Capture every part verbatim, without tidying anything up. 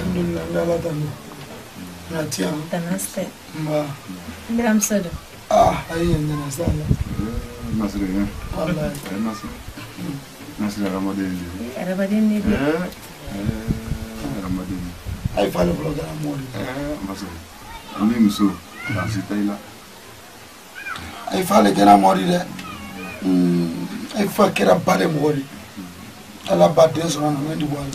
alhamdulillah Allah tanu natia tanaste ma ndam sada ah ayen na sala nasre ne wallahi nasre nasre ramadan ni ramadan ni eh ramadan ay fala program modi eh nasre ni muso dans cette là ay fala gena modi de ay fa kera bale modi ala badde so na ndi bo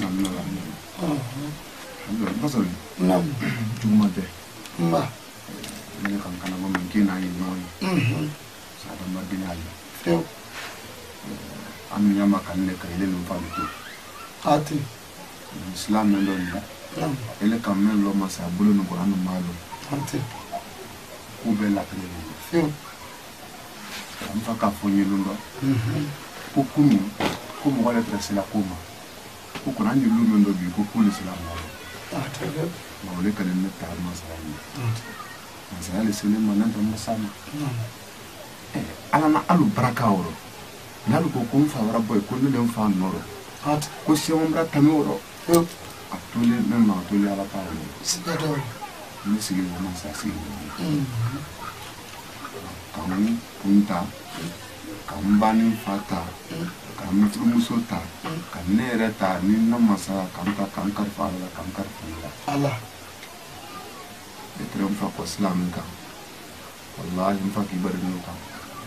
nasre nam jumate ma ni kan kana mo min kina yi noy mhm sa da madina yi yo am nyama kan ne kay le no fa to ati islam no ndo nam ele kan men lo ma sa bulu no qur'an malo ati ku be la kre yo am fa ka fonyi lu ndo mhm ku kunu ku mo wala trese la kuma ku kuna ndi lu ndo bi ku ku islam mo ati ma wala kan ne ta ma sa ni sa ale sele mo nan to masama eh ala na alu baraka woro na lu ko kun fa wara boy kun le fa noro ati ko se mo bra tami woro yo atule men ma atule ala pa wo sigado ni sigi mo sa sigi mhm kamu punta kambani fata kamu musota kanere ta ni na masa kamka kamkar fa ala kamkar fa Allah etre mfa ko islam ka wallahi mfa ki bari no ka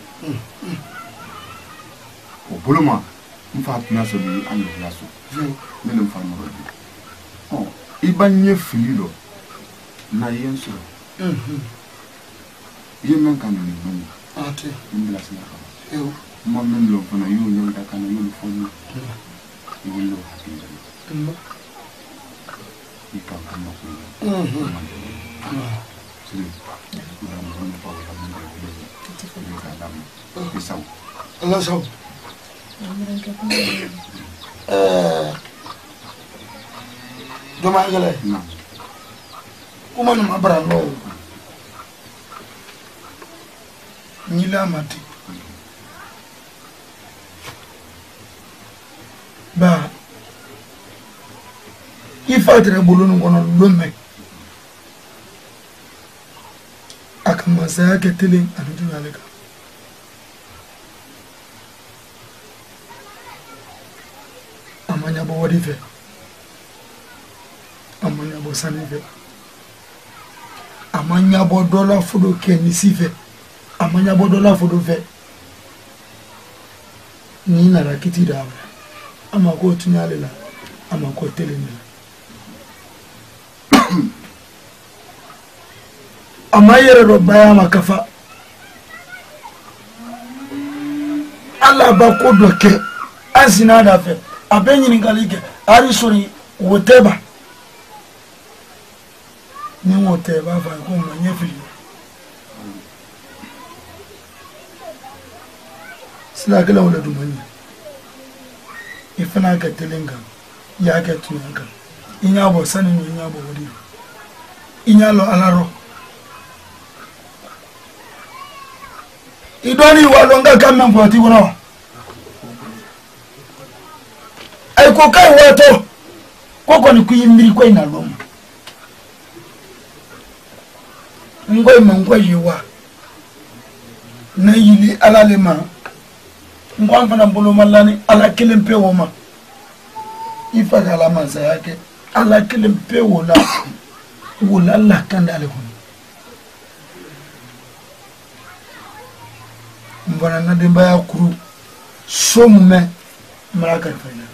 o buluma mfa tna so bi an ya so ne le mfa no bi oh ibanye fililo na yenso mhm yemen kan ni mani ati mbla sina ka yo mo men lo fana yu nyon da kan yu fo ni yu lo hakira mhm ikan kan ko mhm sini udah mau apa kamu ini kadang pisau Allah saw eh doma gale nah kuma no mabra no nyila mati ba ifadre bulunu kono lumme akamasa ketele anuju aleka amanya bo wadife amanya bo sanife amanya bo dola fudo kenisife amanya bo dola fudo fe ni na rakiti dawa ama ko tunyalela ama ko telenela amayere ro baya makafa Allah ba ko doke azina da fe abenyi ningalike ari sori woteba ni woteba fa ko manye fili sila kala wala dumani ifana ka telenga ya ka tunanga inya bo sani ni inya bo wodi inya lo alaro idoni walonga kama mboti wono ay ko kai wato koko ni kuyimbiri ko ina lom ngoy ma ngoy yiwa na yili alalema ngwan fana mbolo malani ala kilimpe woma ifa kala manza yake ala kilimpe wola wola la kandale ko mbona na demba ya kuru somume maraka fayna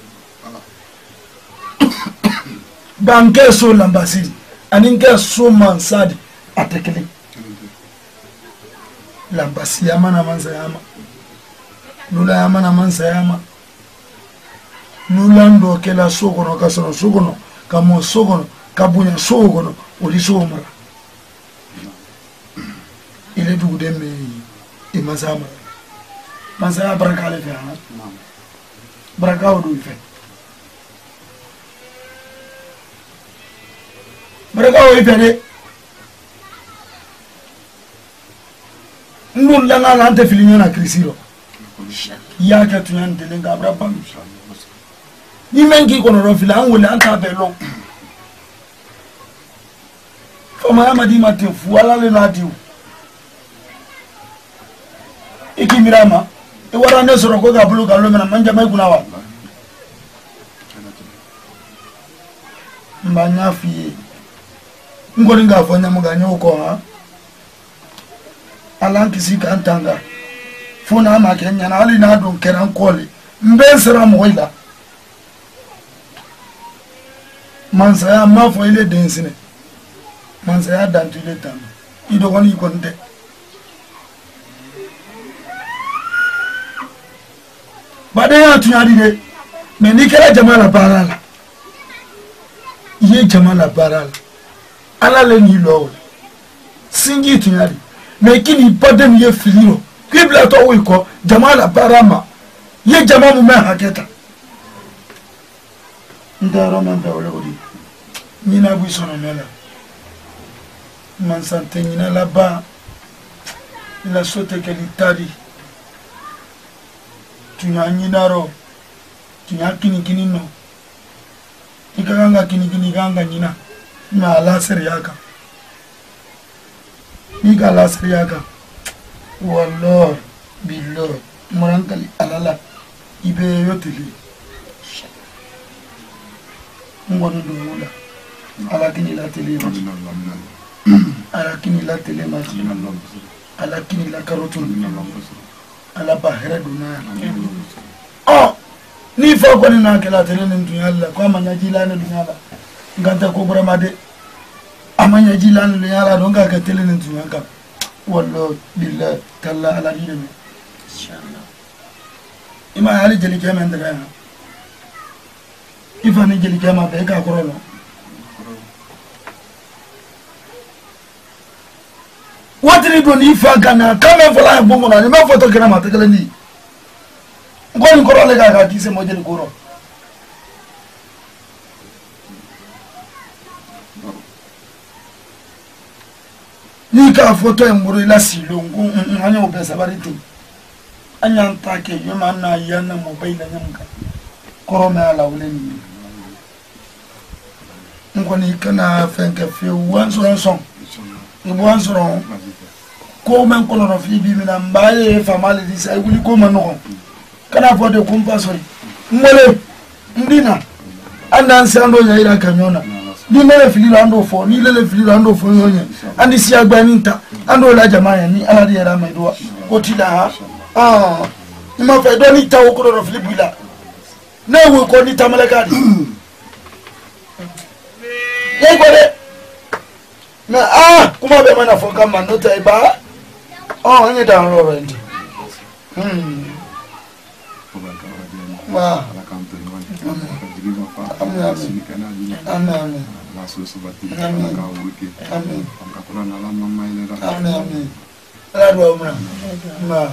banke so lambasiri aninge so mansadi atekele lambasi yama na manza yama nula yama na manza yama nula ndo kela sokono kasono sokono kamo sokono kabunya sokono oli somara ile dugude me imazama manza baraka le fa baraka odu fe baraka o ifere nun la na ante filinyo na krisiro ya ka tunan delenga abrabam ni mengi kono ro fila an wala anta be lo fama ya madi mate fu ala le na diu iki mirama e wara ne soro ko ga bulu ga lo mena manja mai kuna wa mbanya fi ngori nga fo nyamu ga nyo ko ha ala kisi kan tanga fona ma ke nyana ali na don keran kole mbe sera mo ila mansaya ma fo ile densine mansaya dantu ile tam ido woni konde bade ya tunyadi de me ni kala jamala barala ye jamala barala ala le ni lo singi tunyadi me kini badem ye filiro kibla to wiko jamala barama ye jamamu me haketa ndaro membe ole odi nina bu sono mela man sante nina là-bas la sote ke litadi tunya nyinaro tunya kini kini no ikaganga kini kini ganga nyina na la seriaka nika la seriaka wallah billah murankali alala ibe yotili ngonu dumula ala kini la télé ala kini la télé ma ala kini la karotun ala bahira duna oh ni fa ko ni na kala télé ni dunya Allah ko amanya jilana dunya Allah nganta ko burama de amanya jilana dunya Allah don ga ka télé ni dunya ka wallo billah talla ala dine me inshallah ima ali jeli kema ndara ifa ni jeli kema be ka korolo watri do ni fa kana kama fola bongo na ni ma foto kana ma tekele ni ngoni korole ga ga kise mo jeli koro ni ka foto mburu ila silongo anya obesa bariti anya ntake yoma na yana mobile nyamka koro me ala uleni ngoni kana fenke fi wanso son ibo wanso ko men ko no fi bi mina mbaye famale di sai wuli ko mano kana foto kumpa sori ngole ndina anda nsando nya ila kanyona ni mele fililo ando fo ni lele fililo ando fo yonye andi si agba ni nta ando la jamaa ni ala di era maidwa otila ha ah ima fe do ni tawo ko ro filibula na we ko ni tamalaka di ye gore na ah kuma be mana fo kama no tai ba oh anye da ro ro ndi hmm wa amen la sosibati ka wuke amen ka kula na la mama ile da amen amen la do mra ma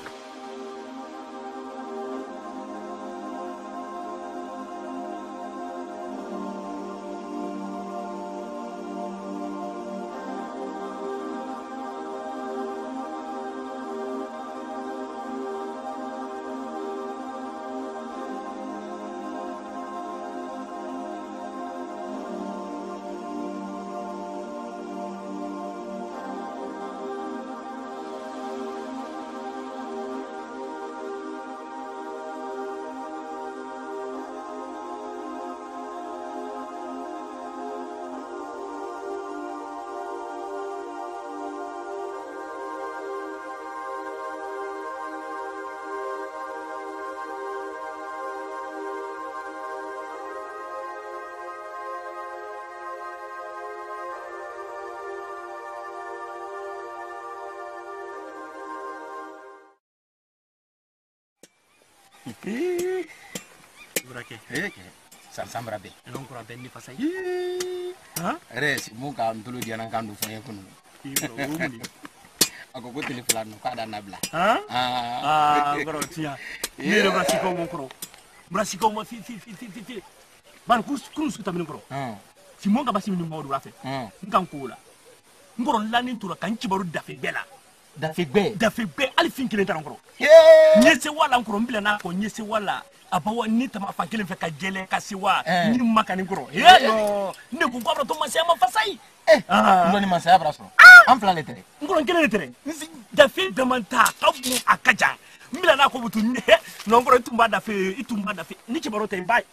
Burake, eh ke, samsambra be. Non kura ben ni fasai. Ha? Res, muka ntulu dia nang kandu fanya kunu. Ibro, umuni. Aku ko telefon no kada nabla. Ha? Ah. Ah, bro, tia. Ni le brasi ko mon kro. Brasi ko mo fi fi fi fi fi. Ban kus kus ta min kro. Ah. Si mon ka basi min mo do rafe. Ah. Nkan ko la. Ngoro lani tura kan ci baru dafe bela. dafe gbe dafe gbe ali fin kelen tan koro nyese wala nkoro mbila na ko nyese wala abawa ni tama fa kelen fe ka jele ka siwa ni makani koro he no ne ko gobro to masaya ma fasai eh ndoni masaya braso am flan letere ngoro kelen letere dafe demanta kabu akaja mbila na ko butu no ngoro tumba dafe itumba dafe ni kibaro te mbai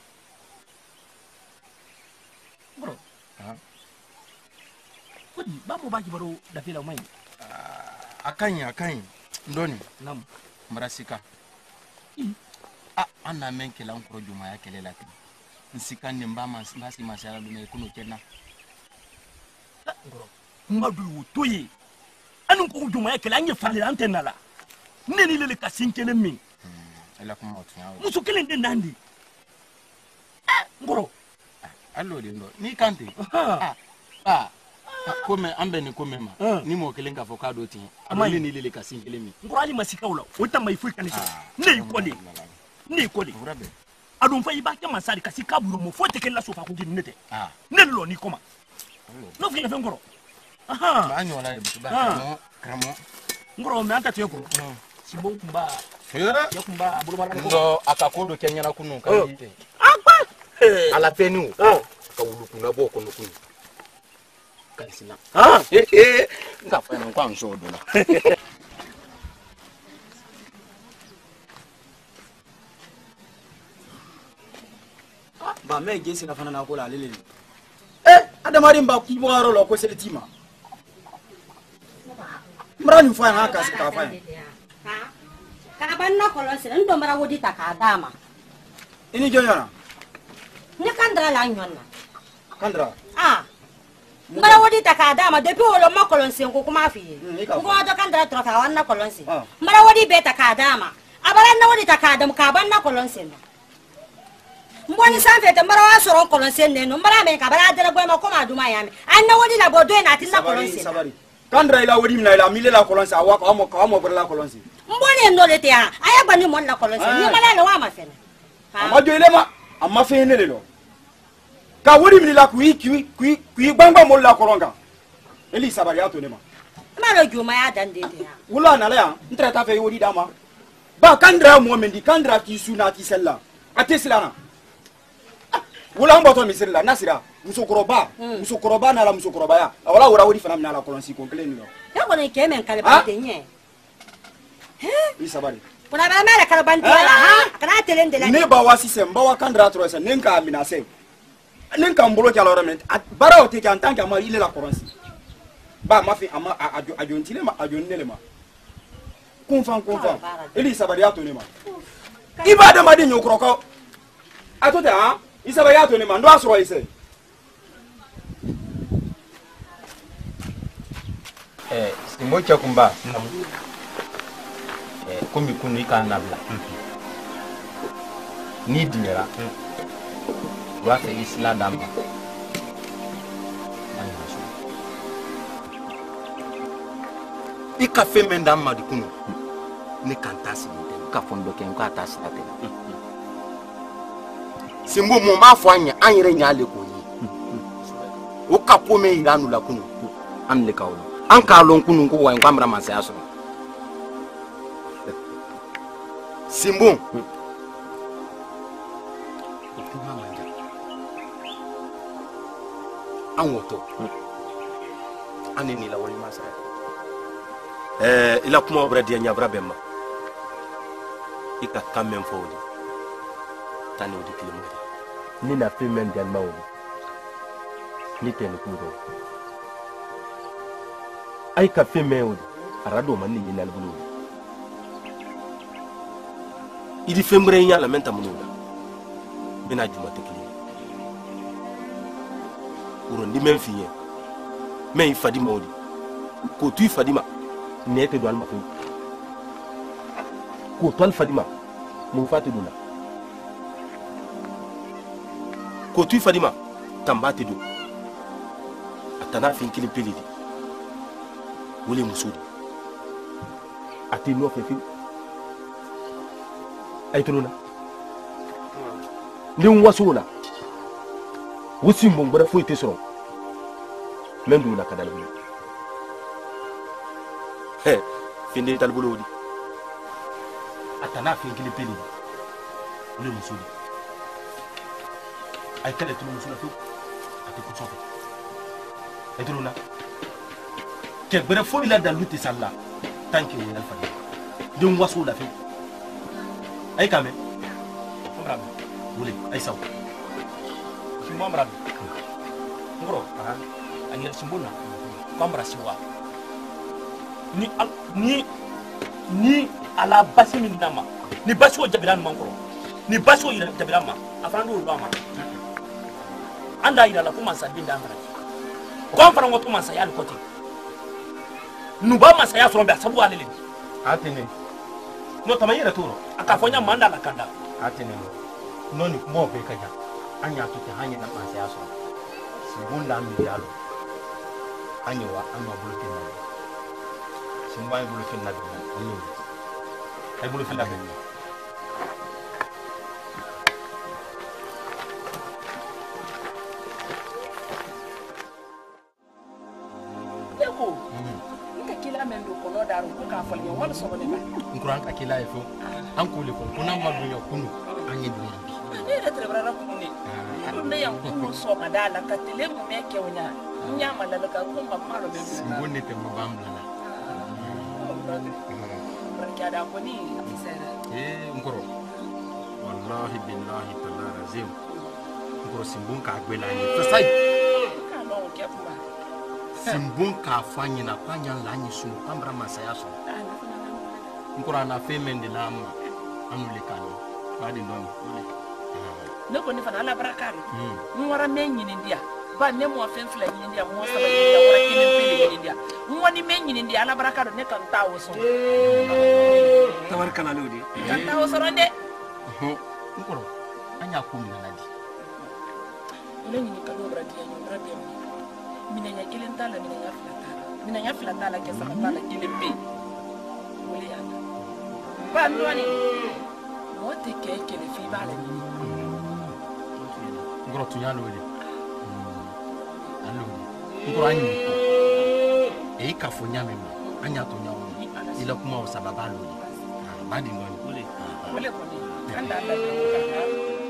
ngoro ah kodi ba mo ba kibaro dafe la mai akanyi akanyi ndoni nam marasika ah ana menkela nkoro juma ya kelela ti nsika nimba mas ngasi masala dume kuno kena ngoro ngadu wutoyi anu ko juma ya kela anye fale antenala neni lele kasinkele min ela kuma otunya musu kelen de nandi ah ngoro allo de ndo ni kante ah ah kome ambe ni kome ma ni mo kelenga avocado ti amali ni lele kasinkele min ngoro ali masika wala wota mai fu kanisa ne ikoli ne ikoli adon fa iba kama sari kasika buru mo fote kella sofa ko gidi nete ah ne lo ni koma no fi fe ngoro aha ma anyo wala de ba kramo kramo ngoro me anta teko sibo kumba ya kumba abulu mala ndo akakondo kenya na kunu kan yite akwa ala penu ka wulu kuna bo kono kunu kaisina ah eh eh nga fa na kwa nsho do na ba me gesi na fana na ko la lele eh adamari mba ku boro lo ko selitima mrani mfa na ka sika fa ha ka banna ko lo sele ndo mara wodi ta ka dama ini jonyana ni kandra la nyonna kandra ah mara wodi ta ka dama depuis wolo ma ko lon sen ko kuma fi ko do kandra tro ka wanna ko lon sen mara wodi be ta ka dama abara na wodi ta ka dam ka banna ko lon sen mboni sanfe te mara wa soro ko lon sen ne no mara me ka bara dele gwe ma ko ma duma ya me an na wodi la bodo na tin na ko lon sen sabari kandra ila wodi mina ila mile la ko lon sen awa ko mo ko mo bra la ko lon sen mboni no le te ha aya gbani mo na ko lon sen ni mala le wa ma fe na ama jo ile ma ama fe ne le lo ka wodi mina la ku ku ku ku gbangba mo la ko ronga eli sabari ato ne ma ma lo juma ya dan de te ha wula na la ya ntra ta fe wodi dama ba kandra mo mendi kandra ki suna ti sella atesilana wula mboto misirila nasira musokoroba musokoroba na la musokoroba ya wala wura wodi fana na la kolonsi ko kelen no ya ko ne ke men kale ba te nye he isabari kuna ba mala kale ban la ha kana telende la ne ba wasi se mba wa kandra tro se nenka amina se nenka mbolo kala ora men bara o te kan tanka ma ile la kolonsi ba ma fi ama ajo ajo ntile ma ajo nele ma kunfan kunfan ili sabari ato ne ma ibada ma de nyokro ko ato te ha isaba yato ne mando asoro ise eh simbo cha kumba eh kumi kunu ikana bla ni dinera wa se isla damba ika femenda madi kunu ni kantasi ni ka fondo ken ka tasate simbo mo ma fo anya anyere nya le ko yi o kapo me iranu la kunu am le kawo an ka lon kunu ko wa ngambra masa aso simbo an woto ani ni la wali masa eh ila kuma obra dia nya bra bemma ika kamen fodi tani odi kilimo ni na femen jan mawdi ni ten kuro ay ka femen odi arado man ni nyal bulu idi fembre nya la menta munula bina juma tekli uro ndi men fiye men fadi mawdi ko tu fadima nete do alma fu ko tol fadima mu fati dula ko tu fadima tambate do atana fin kili pelidi wole musudi ati no fe fi ay tununa ndin wasuna wusim bon bara foyte so men dula kadal bi he Finde talbulodi. Atana fin kili peli. Ule musuli. Ay kale tulu musula fi. Ati ko sofa. Edruna. Ke bere fo ila daluti salla. Thank you wala fa. Dum wasu la fi. Ay kame. Mrambe. Wule ay saw. Ki mo mrambe. Ngoro. Aha. Angel simbuna. Kwambra siwa. Ni al ni ni ala basi min nama ni basi o jabiran man koro ni basi o jabiran ma afando lo ma anda ira la kuma sadin da ngara ko am fara ngoto man sa yal koti nu ba man sa ya so be sabu alele Atene. no tamayira turo aka fonya manda la kanda Atene. No ni mo be kaja. Anya to te hanya na man sa yaso. Sibunda mi yalo. Anya wa anya buluti na. Simba buluti na bi. Anya. Ay buluti na bi. Yako. Nika kila mendo kono daru ko ka fal yo wala so ne ba. Nkuran ka kila ifo. An ko le ko kuna madu ya kunu. Anya bi. Ne da trebra ra ko ne. Ne yan ko so ma dala ka tele mu me ke wonya. Nya ma la ka ko ma ma ro be. Simbonne te mabambla na. Barka da ko ni sera. Eh nkoro. Wallahi billahi ta'ala razim. Nkoro simbon ka agbela ni. Fasai. Ka no ke ba. Simbon ka fanyi na kwanya la nyi sunu kambra masaya so. Nkoro na femende na am amule kanu. Badi ndoni. Ne ko ni fa ala baraka ri. Mu wara men nyini ndia. Ba ne mo fen fla nyini ndia mo saba ndia wara kini pele nyini ndia. Mu wani men nyini ndia ala baraka ro ne kan tawo so. Tabarkala lodi. Kan tawo so ronde. Nkoro anya ko mina nadi. Ile nyini ka do bradi ya nyini bradi. Mina nya kilen tala mina nya fla tala. Mina nya fla tala ke sa tala kilen pe. Wole ya. Ba ndoni. Mo te ke kele fi ba la nyini. Ngoro tunyalo wele. Allo. Ngoro anyi ko. E ka fonya memo. Anya to nyawo. Ila kuma o sababa lo. Badi ngoni. Wole. Wole ko ni. Anda anda ka.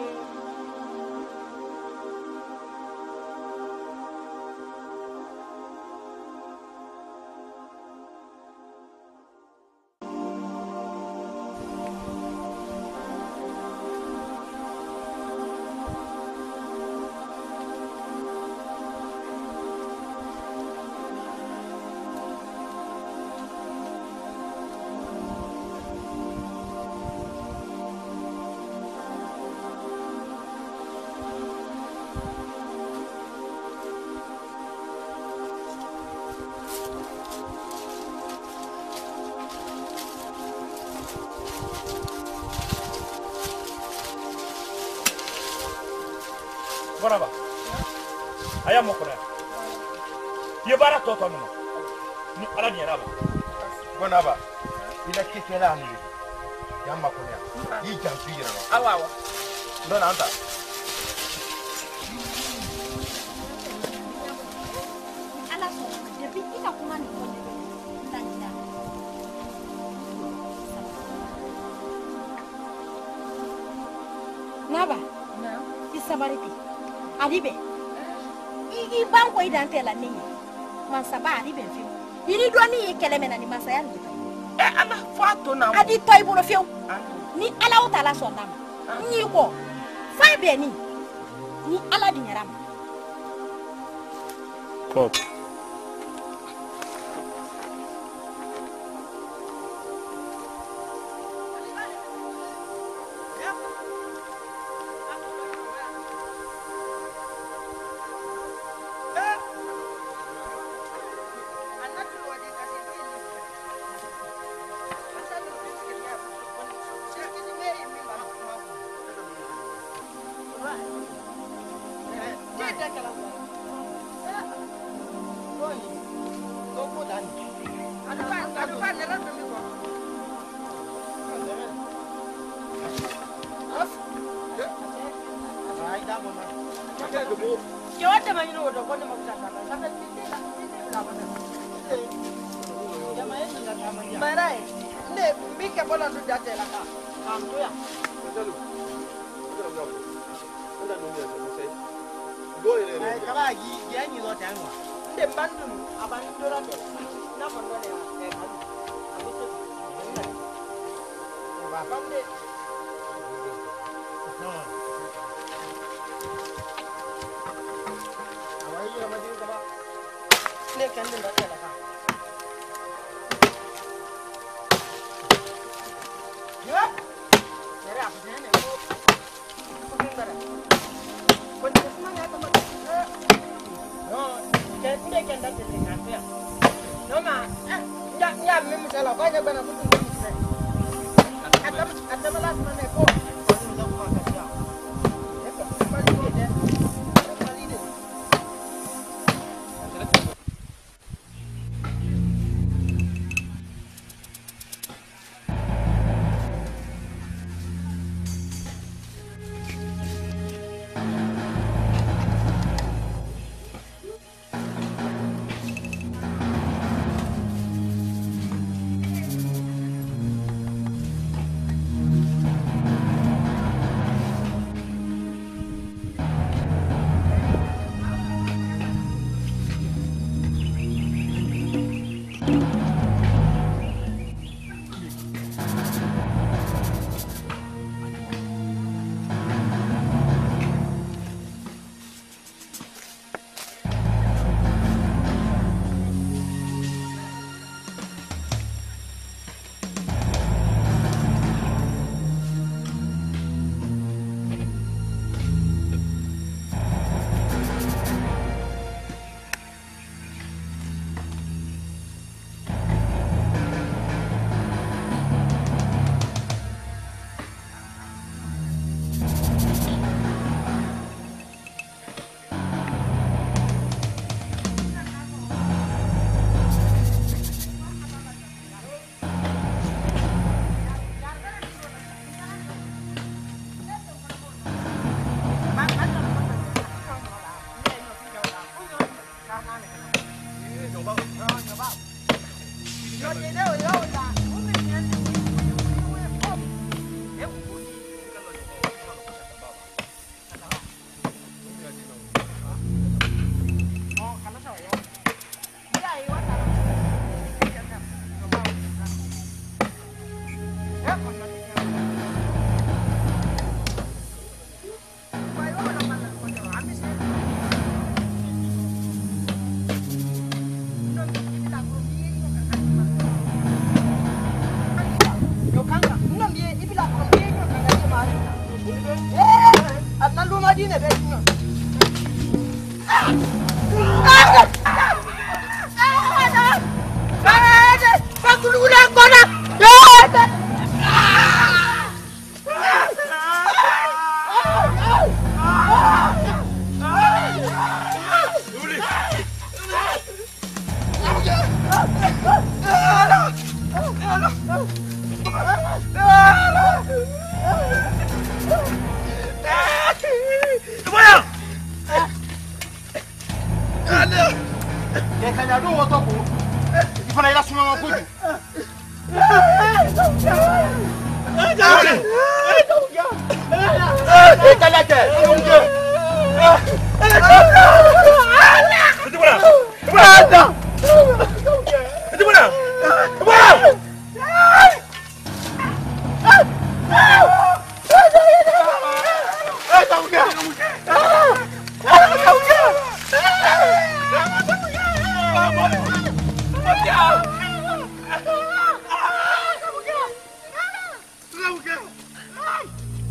Bonaba. Aya mokora. Ye bara toto no. Ni ala ni raba. Bonaba. Ila kekela ni. Ya makora. Yi jampi yira. Awa awa. Ndona anta. Ala so, depuis ika kuma ni ko ne. Tanda. Naba. Na. Isabariti. Aribe. Igi banko idante la ninyi. Mansaba aribe fi. Ini do ni kelemena ni masaya ni. Eh ala fato na. Adi toy bolo fiu. Ni ala o tala so ndama. Ni ko. Fa be ni. Ni ala di nyaram. Pop. Jamaya Marai, ne bika bona ndu date la ka. Kamto ya. Dalu. Dalu gawo. Onda no ne so sai. Go ire. Ai kaba gi gi anyi zo tanwa. Nde mbandu abandu dora te. Na kondo ne e kan. Abito. Ba famde. Awai yo madi kaba. Ne kan ndu date la ka. Ya. Nere apa ne ne. No, jadi dia kan dah jadi kafe. No ma, ya ya mimi salah banyak bana butuh mimi. Ada ada malas mana ko.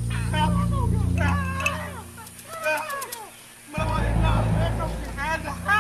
Ah!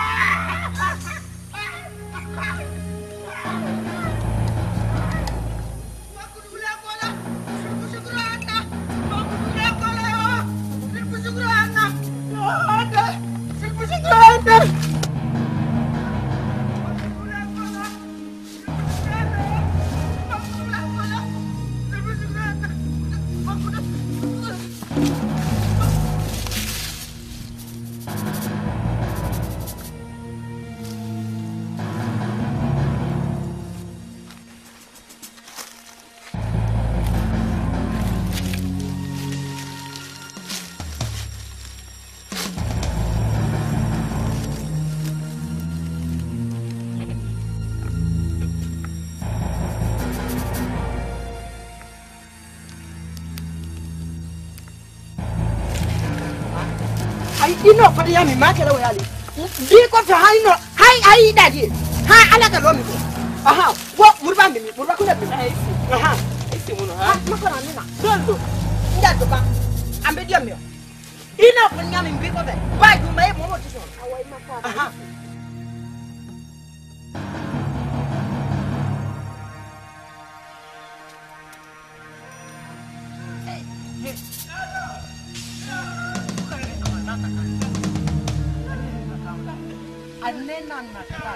ino ko ya mi ma kala wa yali bi ko fa hay no hay hay dadi ha ala ka lo mi aha wo murba mi murba ko da mi aha isi muno ha ma ko na ni na dondo nda to ba ambe dia mi ino ko nya mi bi ko be ba ju mai mo mo ti so awai ma ka aha Anena nakata.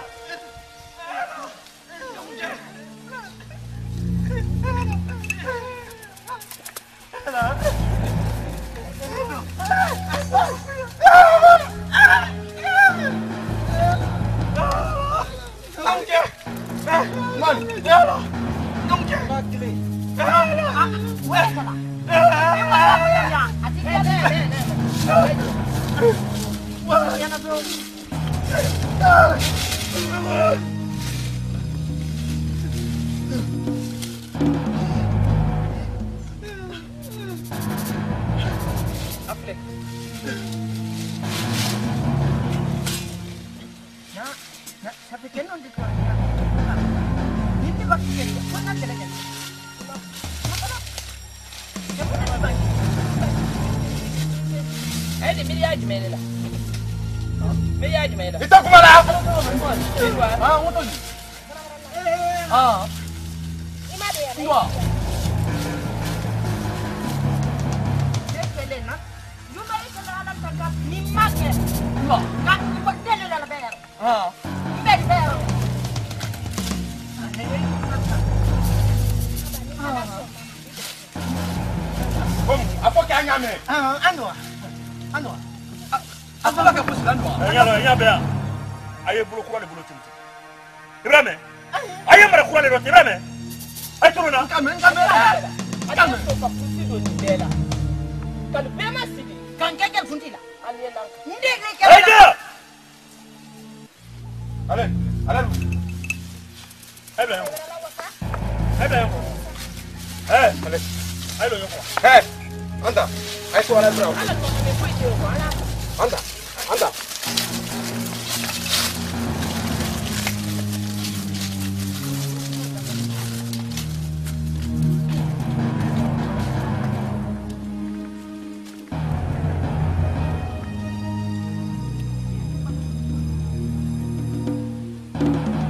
Thank you.